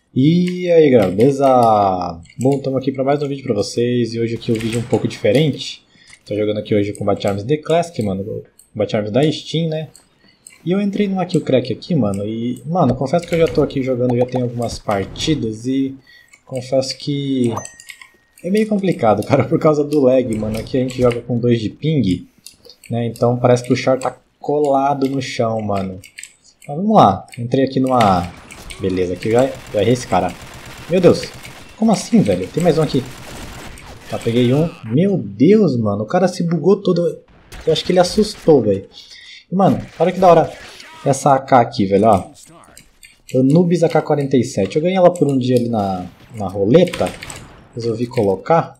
E aí galera, beleza? Bom, estamos aqui para mais um vídeo para vocês e hoje aqui um vídeo um pouco diferente. Tô jogando aqui hoje o Combat Arms The Classic, mano, o Combat Arms da Steam, né? E eu entrei no Kill Crack aqui, mano, e, mano, confesso que eu já tô aqui jogando, já tem algumas partidas e confesso que é meio complicado, cara, por causa do lag, mano. Aqui a gente joga com 2 de ping, né, então parece que o char tá colado no chão, mano. Mas vamos lá, entrei aqui numa... Beleza, aqui eu já errei esse cara. Meu Deus, como assim, velho? Tem mais um aqui. Tá, peguei um. Meu Deus, mano, o cara se bugou todo. Eu acho que ele assustou, velho. E, mano, olha que da hora essa AK aqui, velho, ó. Anubis AK-47. Eu ganhei ela por um dia ali na roleta. Resolvi colocar.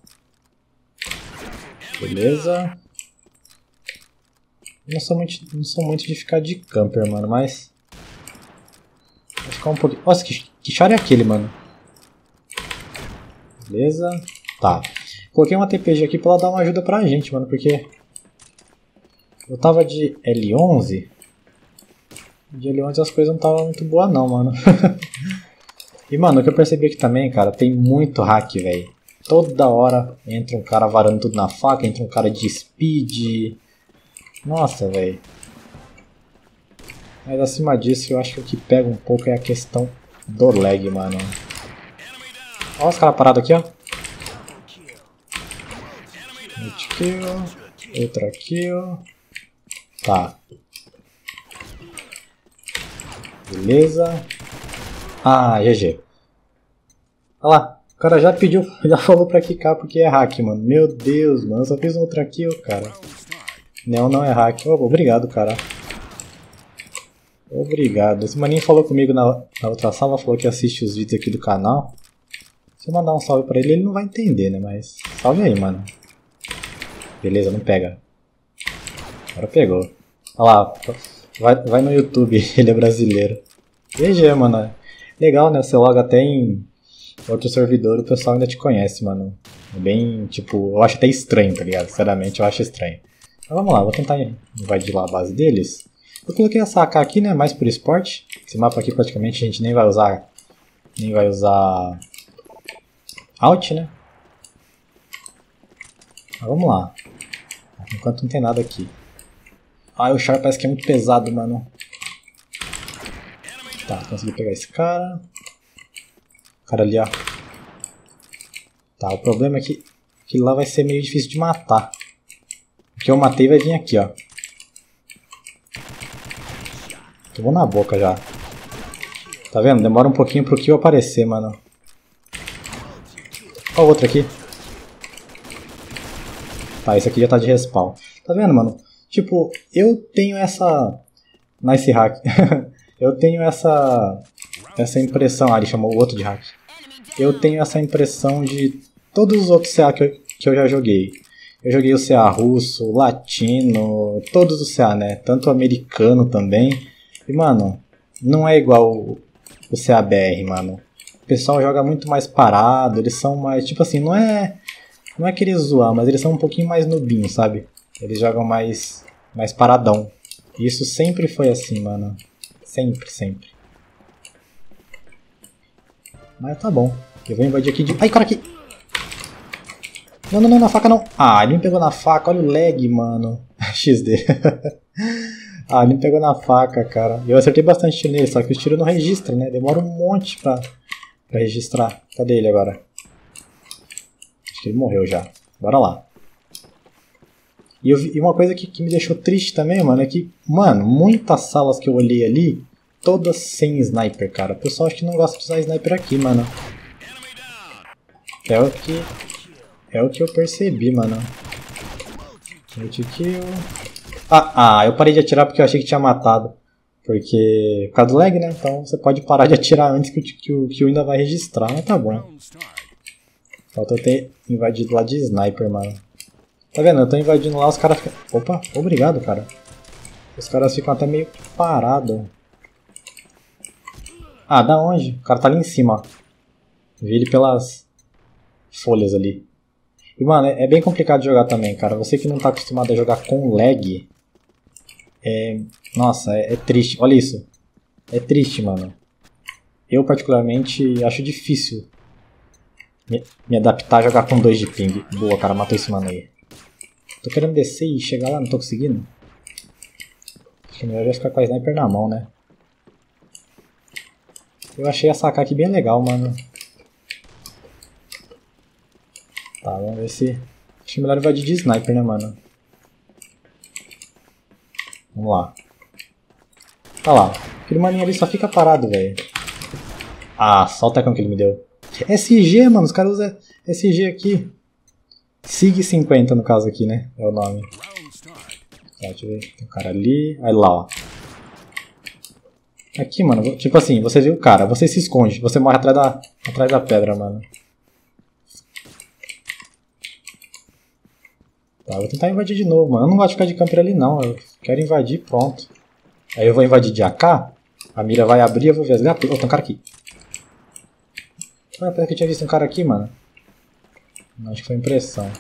Beleza. Não sou muito de ficar de camper, mano, mas... Vou ficar um pouquinho... Nossa, que char é aquele, mano? Beleza. Tá. Coloquei uma TPG aqui pra ela dar uma ajuda pra gente, mano, porque... Eu tava de L11. De L11 as coisas não estavam muito boas não, mano. E, mano, o que eu percebi aqui também, cara, tem muito hack, velho. Toda hora entra um cara varando tudo na faca, entra um cara de speed. Nossa, velho. Mas acima disso, eu acho que o que pega um pouco é a questão do lag, mano. Olha os caras parados aqui, ó. Hit kill. Outra kill. Tá. Beleza. Ah, GG. Olha lá. O cara já pediu, já falou pra quicar porque é hack, mano. Meu Deus, mano. Eu só fiz um outra kill, cara. Não é hack. Oh, obrigado, cara. Obrigado. Esse maninho falou comigo na outra sala, falou que assiste os vídeos aqui do canal. Se eu mandar um salve pra ele, ele não vai entender, né? Mas salve aí, mano. Beleza, não pega. Agora pegou. Olha lá, vai no YouTube, ele é brasileiro. GG, mano. Legal, né? Você loga até em outro servidor, o pessoal ainda te conhece, mano. É bem, tipo, eu acho até estranho, tá ligado? Sinceramente, eu acho estranho. Mas vamos lá, vou tentar invadir lá a base deles. Eu coloquei essa AK aqui, né, mais por esporte. Esse mapa aqui praticamente a gente nem vai usar Alt, né. Mas vamos lá. Enquanto não tem nada aqui. Ah, o char parece que é muito pesado, mano. Tá, consegui pegar esse cara. O cara ali, ó. Tá, o problema é que aquele lá vai ser meio difícil de matar. O que eu matei vai vir aqui, ó. Tomou na boca já. Tá vendo? Demora um pouquinho pro kill aparecer, mano. Olha o outro aqui. Tá, esse aqui já tá de respawn. Tá vendo, mano? Tipo, eu tenho essa... Nice hack. Eu tenho essa impressão... Ah, ele chamou o outro de hack. Eu tenho essa impressão de todos os outros CA que eu já joguei. Eu joguei o CA russo, latino, todos os CA, né? Tanto o americano também. E, mano, não é igual o CABR, mano. O pessoal joga muito mais parado, eles são mais... Tipo assim, não é querer zoar, mas eles são um pouquinho mais nubinhos, sabe? Eles jogam mais paradão. E isso sempre foi assim, mano. Sempre. Mas tá bom. Eu vou invadir aqui de... Ai, cara, aqui! Não, na faca não. Ah, ele me pegou na faca, olha o lag, mano. XD. Ah, ele me pegou na faca, cara. Eu acertei bastante tiro nele, só que os tiros não registram, né? Demora um monte pra registrar. Cadê ele agora? Acho que ele morreu já. Bora lá. E uma coisa que me deixou triste também, mano, é que, mano, muitas salas que eu olhei ali, todas sem sniper, cara. O pessoal acho que não gosta de usar sniper aqui, mano. É o que eu percebi, mano. Multi-kill. Eu parei de atirar porque eu achei que tinha matado. Porque... Por causa do lag, né? Então você pode parar de atirar antes que o kill ainda vai registrar, mas tá bom. Falta eu ter invadido lá de sniper, mano. Tá vendo? Eu tô invadindo lá, os caras ficam... Opa, obrigado, cara. Os caras ficam até meio parados. Ah, da onde? O cara tá ali em cima, ó. Vi ele pelas folhas ali. E, mano, é bem complicado de jogar também, cara. Você que não tá acostumado a jogar com lag... Nossa, é triste. Olha isso. É triste, mano. eu particularmente acho difícil me adaptar a jogar com 2 de ping. Boa, cara, matou esse mano aí. Tô querendo descer e chegar lá, não tô conseguindo. Acho que é melhor já ficar com a sniper na mão, né? Eu achei essa AK aqui bem legal, mano. Tá, vamos ver se... Acho que é melhor invadir de sniper, né, mano? Vamos lá. Olha lá. Aquele maninho ali só fica parado, velho. Ah, só o tecão que ele me deu. SG, mano. Os caras usam SG aqui. SIG-50 no caso aqui, né? É o nome. Tá, deixa eu ver. Tem um cara ali. Aí lá, ó. Aqui, mano. Tipo assim, você viu o cara. Você se esconde. Você morre atrás da pedra, mano. Tá, vou tentar invadir de novo, mano. Eu não gosto de ficar de camper ali, não. Eu quero invadir e pronto. Aí eu vou invadir de AK. A mira vai abrir, eu vou vesgar tudo. Oh, tem um cara aqui. Ah, parece que eu tinha visto um cara aqui, mano. Acho que foi impressão.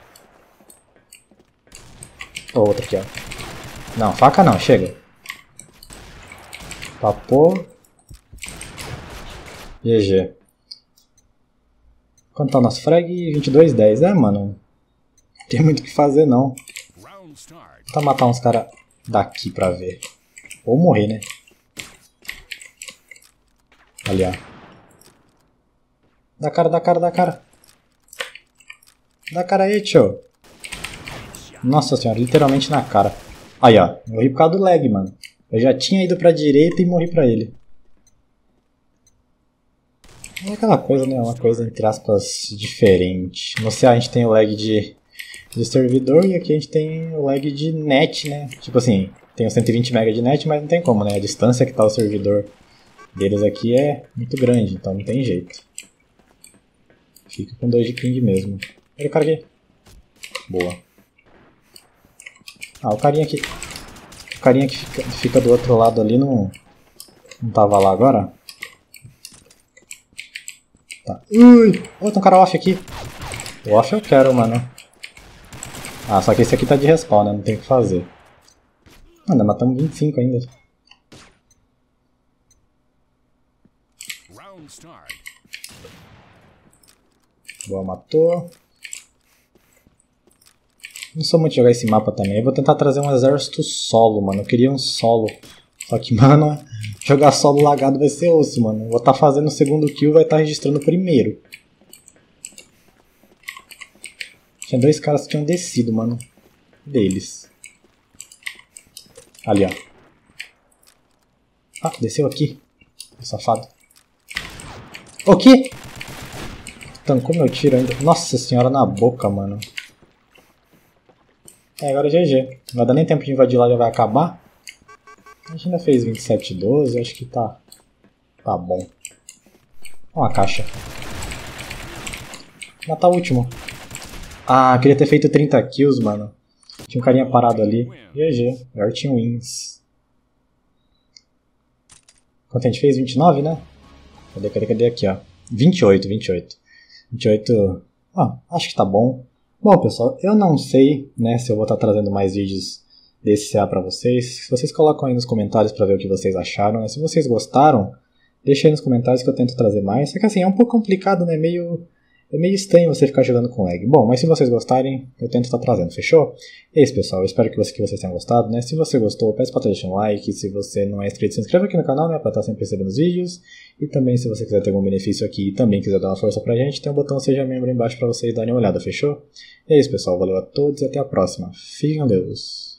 Oh, outro aqui, ó. Não, faca não, chega. Papou. GG. Quanto tá o nosso frag? 22-10. É, mano. Não tem muito o que fazer, não. Vou tentar matar uns caras daqui pra ver. Ou morrer, né? Ali, ó. Dá cara, dá cara, dá cara. Dá cara aí, tio. Nossa senhora, literalmente na cara. Aí, ó. Morri por causa do lag, mano. Eu já tinha ido pra direita e morri pra ele. É aquela coisa, né? Uma coisa, entre aspas, diferente. No CA a gente tem o lag de servidor e aqui a gente tem o lag de net, né? Tipo assim, tem os 120 MB de net, mas não tem como, né? A distância que tá o servidor deles aqui é muito grande, então não tem jeito. Fica com 2 de ping mesmo. Olha o cara aqui. Boa. Ah, o carinha que fica do outro lado ali não tava lá agora? Tá. Ui! Oh, tem um cara off aqui. O off eu quero, mano. Ah, só que esse aqui tá de respawn, né? Não tem o que fazer. Ainda matamos 25 ainda. Boa, matou. Não sou muito de jogar esse mapa também. Eu vou tentar trazer um exército solo, mano. Eu queria um solo. Só que, mano, jogar solo lagado vai ser osso, mano. Eu vou estar fazendo o segundo kill, vai estar registrando o primeiro. Tinha 2 caras que tinham descido, mano. Deles. Ali, ó. Ah, desceu aqui. Safado. O quê? Tancou meu tiro ainda. Nossa senhora, na boca, mano. É, agora é GG. Não vai dar nem tempo de invadir lá, já vai acabar. A gente ainda fez 27-12, acho que tá bom. Ó uma caixa. Matar o último. Ah, queria ter feito 30 kills, mano. Tinha um carinha parado ali. GG. Agora tinha wins. Quanto a gente fez? 29, né? Cadê aqui, ó. 28. 28. Ah, acho que tá bom. Bom, pessoal, eu não sei, né, se eu vou estar trazendo mais vídeos desse CA pra vocês. Vocês colocam aí nos comentários pra ver o que vocês acharam, né? Se vocês gostaram, deixa aí nos comentários que eu tento trazer mais. Só que assim, é um pouco complicado, né? É meio estranho você ficar jogando com lag. Bom, mas se vocês gostarem, eu tento estar trazendo, fechou? É isso, pessoal. Eu espero que vocês tenham gostado, né? Se você gostou, peço pra deixar um like. Se você não é inscrito, se inscreva aqui no canal, né? Pra estar sempre recebendo os vídeos. E também, se você quiser ter algum benefício aqui e também quiser dar uma força pra gente, tem um botão Seja Membro aí embaixo pra vocês darem uma olhada, fechou? É isso, pessoal. Valeu a todos e até a próxima. Fiquem com Deus.